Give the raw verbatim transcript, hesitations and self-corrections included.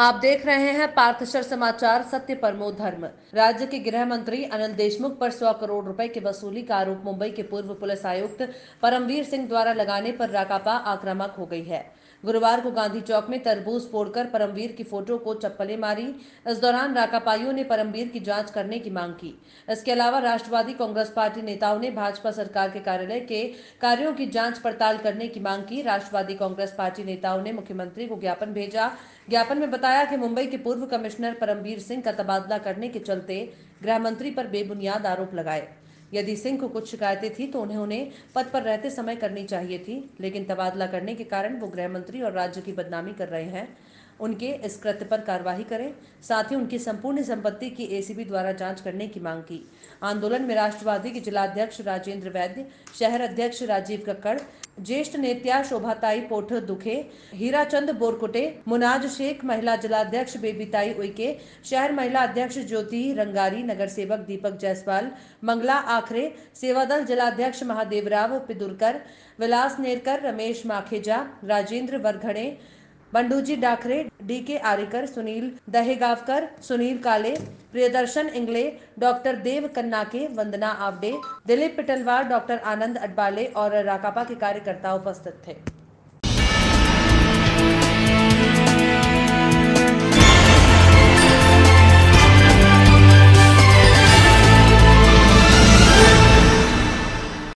आप देख रहे हैं पार्थशर समाचार सत्य परमो धर्म। राज्य के गृह मंत्री अनिल देशमुख पर सौ करोड़ रुपए की वसूली का आरोप मुंबई के पूर्व पुलिस आयुक्त परमवीर सिंह द्वारा लगाने पर राकापा आक्रामक हो गई है। गुरुवार को गांधी चौक में तरबूज फोड़कर परमवीर की फोटो को चप्पलें मारी। इस दौरान राकापाइयों ने परमवीर की जांच करने की मांग की। इसके अलावा राष्ट्रवादी कांग्रेस पार्टी नेताओं ने भाजपा सरकार के कार्यालय के कार्यों की जांच पड़ताल करने की मांग की। राष्ट्रवादी कांग्रेस पार्टी नेताओं ने मुख्यमंत्री को ज्ञापन भेजा। ज्ञापन में बताया कि मुंबई के पूर्व कमिश्नर परमवीर सिंह का तबादला करने के चलते गृह मंत्री पर बेबुनियाद आरोप लगाए। यदि सिंह को कुछ शिकायतें थी तो उन्हें उन्हें पद पर रहते समय करनी चाहिए थी, लेकिन तबादला करने के कारण वो गृह मंत्री और राज्य की बदनामी कर रहे हैं। उनके इस कृत्य पर कार्रवाई करें। साथ ही उनकी संपूर्ण संपत्ति की एसीबी द्वारा जांच करने की मांग की। आंदोलन में राष्ट्रवादी के जिलाध्यक्ष राजेंद्र वैद्य, शहर अध्यक्ष राजीव कक्कड़, ज्येष्ठ नेत्या शोभाताई पोठ दुखे, हीराचंद बोरकुटे, मुनाज शेख, महिला जिलाध्यक्ष बेबीताई उइके, शहर महिला अध्यक्ष ज्योति रंगारी, नगर सेवक दीपक जायसवाल, मंगला आखरे, सेवादल जिलाध्यक्ष Mahadevrao Pidurkar, Vilas Nerkar, Ramesh Makheja, Rajendra Varghade, Banduji Dakre, D K Arekar, Sunil Dahegaonkar, Sunil Kale, Priyadarshan Ingle, doctor Dev Kannake, Vandana Awade, Dilip पिटलवार, doctor आनंद अडबाले और राकापा के कार्यकर्ता उपस्थित थे।